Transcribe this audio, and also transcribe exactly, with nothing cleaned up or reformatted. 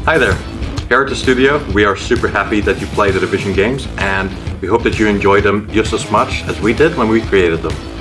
Hi there. Here at the studio, we are super happy that you play the Division games, and we hope that you enjoy them just as much as we did when we created them.